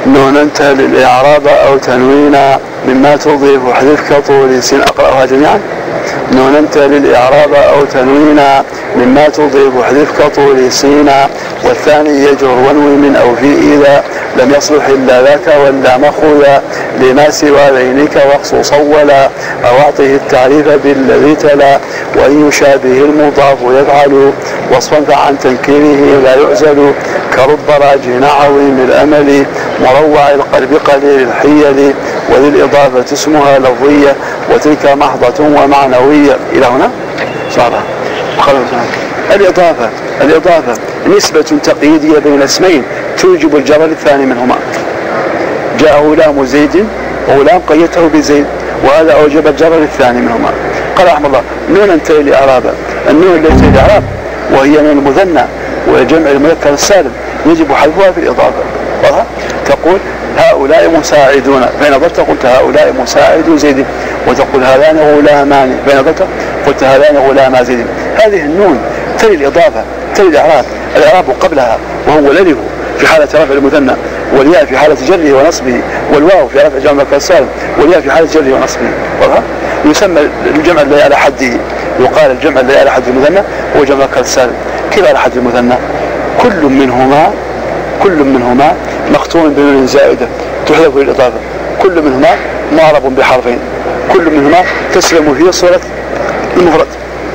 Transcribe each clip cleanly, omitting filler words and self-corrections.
نونا تالي الإعراب أو تنوينا مما تضيف حذف كطول سين. أقرأها جميعا. نونا تالي الإعراب أو تنوينا مما تضيف حذف كطول سينا. والثاني يجر ونوي من أو في إذا لم يصلح إلا ذاك ولا مخوذا لما سوى ذينك واخصص ولا أو أعطه التعريف بالذي تلا. وإن يشابه المضاف يفعل وصفا فعن تنكيره لا يعزل كرب راجين عظيم الأمل مروع القلب قليل الحيل وذي الإضافة اسمها لفظية وتلك محضة ومعنوية. إلى هنا صار الإضافة نسبة تقييدية بين اسمين توجب الجر الثاني منهما. جاء غلام زيد وغلام قيدته بزيد وهذا أوجب الجر الثاني منهما. قال رحمه الله نون تلي الإعراب. النون التي تلي الإعراب وهي نون المثنى وجمع المذكر السالم يجب حذفها في الإضافة. تقول هؤلاء مساعدون فإن نظرت قلت هؤلاء مساعد زيد وتقول هذان غلامان فإن نظرت قلت هذان غلاما زيد. هذه النون تلي الإضافة تلي الإعراب قبلها وهو الألف في حالة رفع المثنى والياء في حالة جره ونصبه والواو في رفع جمع المذكر السالم والياء في حالة جره ونصبه. يسمى الجمع الذي على حده يقال الجمع الذي على حد المثنى هو جمع المذكر السالم. كيف على حد المثنى؟ كل منهما مختوم بنون زائدة تحذف للإضافة. كل منهما معرب بحرفين. كل منهما تسلم فيه صورة المفرد.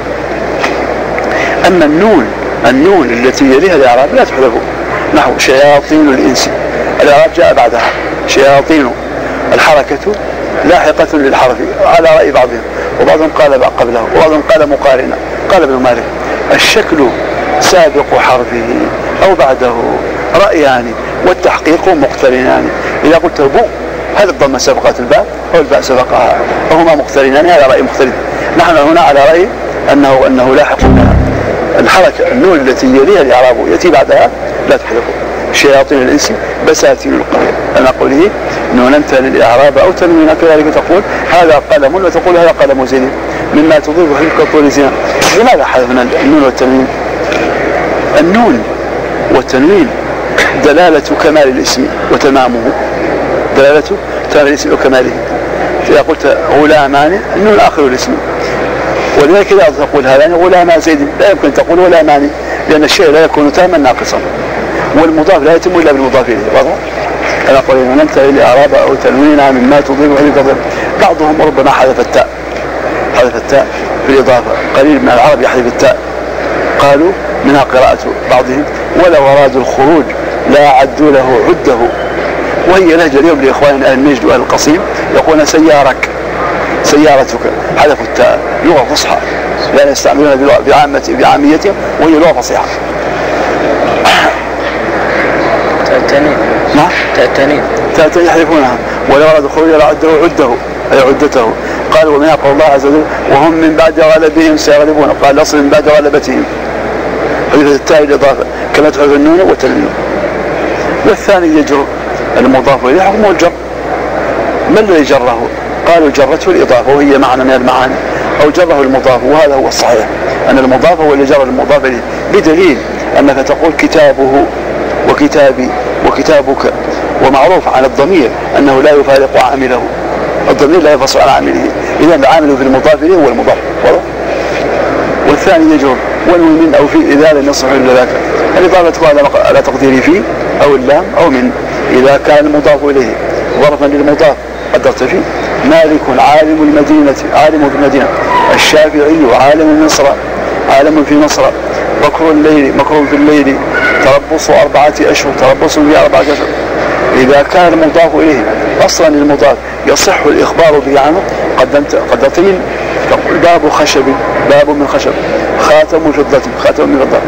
أما النون التي يليها الإعراب لا تحذف. نحو شياطين الإنس الإعراب جاء بعدها شياطين. الحركة لاحقة للحرف على رأي بعضهم وبعضهم قال قبله وبعضهم قال مقارنة. قال ابن مالك الشكل سابق حرفه أو بعده رأيان والتحقيق مقترنان. إذا قلت بو هل الضمة سبقت الباء أو الباء سبقها وهما مقترنان هذا رأي مختلف. نحن هنا على رأي أنه لاحق لها. الحركة النون التي يليها الإعراب يأتي بعدها لا تحذف. شياطين الإنس بساتين القرية أنا قوله نونا تالي الإعراب أو تنوينا كذلك تقول هذا قلم وتقول هذا قلم زين مما تضيف حذف كطول زين. لماذا حذفنا النون والتنوين؟ النون والتنوين دلالة كمال الاسم وتمامه. دلالة كمال الاسم وكماله. إذا قلت غلامان النون آخر الاسم ولذلك إذا تقول هذان غلاما زيد لا يمكن تقول غلامان لأن الشيء لا يكون تاما ناقصا والمضاف لا يتم إلا بالمضاف إليه. واضح؟ أنا قول إن ننتهي الإعراب أو تنوينا مما تضيف حذف كطول. بعضهم ربما حذف التاء في الإضافة. قليل من العرب يحذف التاء. قالوا منها قراءة بعضهم ولو أرادوا الخروج لا عدوا له عده. وهي لهجة اليوم لإخواننا أهل النجد وأهل القصيم يقولون سيارتك حذفوا التاء. لغة فصحى لا يستعملونها بعاميتهم وهي لغة فصيحة. تأتني يحذفونها ولو أرادوا الخروج لا عده أي عدته. قالوا ومنها قول الله عز وجل وهم من بعد غلبهم سيغلبون. قال الأصل من بعد غلبتهم حذف التاء الإضافة كما تحذف النون والتنوين. والثاني يجر المضاف إليه حكمه الجر. ما الذي جره؟ قالوا جرته الإضافة وهي معنى من المعاني أو جره المضاف وهذا هو الصحيح أن المضاف هو اللي جر المضاف إليه بدليل أنك تقول كتابه وكتابي وكتابك ومعروف عن الضمير أنه لا يفارق عامله. الضمير لا يفصل عن عامله إذا العامل في المضاف إليه هو المضاف. والثاني يجر ونوي من أو في إذا لم يصح إلا ذاك. الإضافة تكون على تقدير في أو اللام أو من إذا كان المضاف إليه ظرفا للمضاف قدرت فيه. مالك عالم في المدينة. الشافعي عالم في مصر. مكر في الليل تربص 4 أشهر. تربص في 4 أشهر. إذا كان المضاف إليه أصلا للمضاف يصح الإخبار به عنه قدرت من تقول باب خشب باب من خشب. خاتم من فضة.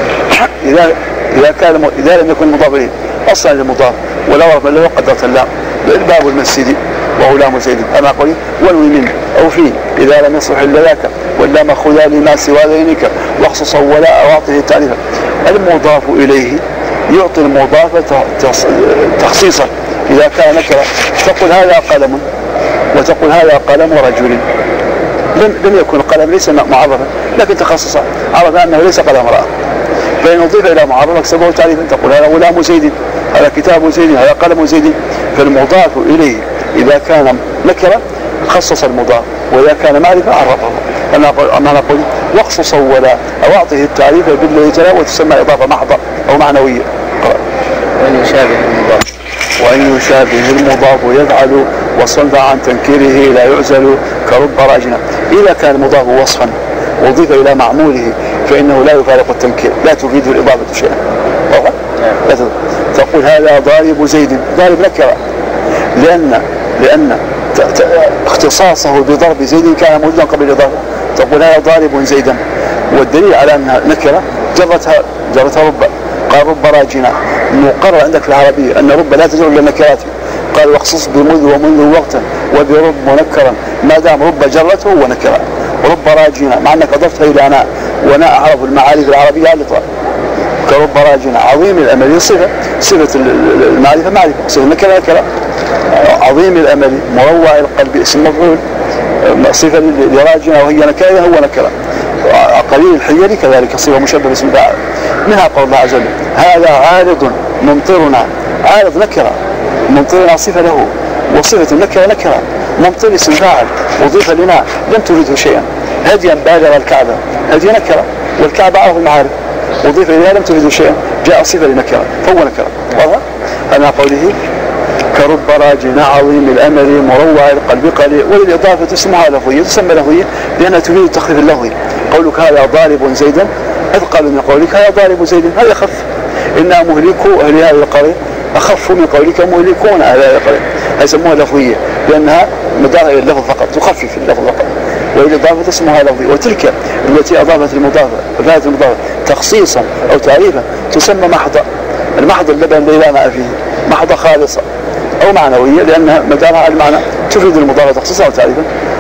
إذا لم يكن مضاف إليه أصلا للمضاف ولا ورف له قدرت اللام. باب المسجد وغلام زيد أنا أقول ونوي منه أو فيه إذا لم يصح إلا ذاك ولا مأخوذا لما سوى ذينك واخصصا ولا أعطه تعريفا. المضاف إليه يعطي المضاف تخصيصا. إذا كان نكرة تقول هذا قلم وتقول هذا قلم رجل. لم يكن القلم ليس معرفا لكن تخصصا عرف أنه ليس قلم امرأة فإن أضيف إلى معرض أكسبه تعريفا، تقول هذا غلام زيد، هذا كتاب زيد، هذا قلم زيد. فالمضاف إليه إذا كان نكرة خصص المضاف، وإذا كان معرفة عرفه. أما نقول واخصص ولا أو أعطه التعريف بالله تعالى وتسمى إضافة محضة أو معنوية. وأن يشابه المضاف، وأن يشابه المضاف يفعل وصنف عن تنكيره لا يعزل كرب راجنا. إذا كان المضاف وصفا وضيف إلى معموله فإنه لا يفارق التنكير، لا تفيد الإضافة شيئا. لا تقول هذا ضارب زيد، ضارب نكرة لأن اختصاصه بضرب زيد كان موجودا قبل الإضافة. تقول هذا ضارب زيدا، والدليل على أنها نكرة جرتها رب. قال رب راجنا، مقرر عندك في العربية أن رب لا تجر إلا النكرات. قال واخصص بمذ ومنذ وقتا وبرب منكرا، ما دام رب جرته هو نكرة. رب راجنا مع أنك أضفتها إلى أنا، وأنا أعرف المعارف العربية على الإطلاق. كرب راجنا عظيم الأمل صفة المعرفة معرفة، صفة نكرة. عظيم الأمل مروع القلب اسم مفعول، صفة لراجنا وهي نكرة هو نكرة. قليل الحيل كذلك صفة مشبه باسم فاعل. منها قول الله عز وجل هذا عارض ممطرنا، عارض نكرة، ممطرنا صفة له، وصفة نكرة ممطر اسم فاعل وضيف لنا لم تريده شيئا. هديا بالغ الكعبة، هدي نكرة والكعبة عرف المعارف وضيف إليها لم تريده شيئا، جاء صفة لنكرة فهو نكرة. واضح؟ أنا قوله كرب راجنا عظيم الأمل مروع القلب قليل. وللإضافة اسمها لفظية، تسمى لفظية لأنها تريد التخفيف اللفظي. قولك هذا ضارب زيدا أثقل من قولك هذا ضارب زيدا، هذا أخف. إنها مهلكو أهل هذه القرية أخف من قولك مهلكون أهل هذه القرية. يسموها لفظية لأنها مدار إلى اللفظ فقط، تخفف اللفظ فقط. والإضافة اسمها لفظية. وتلك التي أضافت المضافة تخصيصا أو تعريفا تسمى محضة. المحض اللبن لا ماء فيه، محضة خالصة أو معنوية لأنها مدارها على المعنى تفيد المضافة تخصيصا أو تعريفا.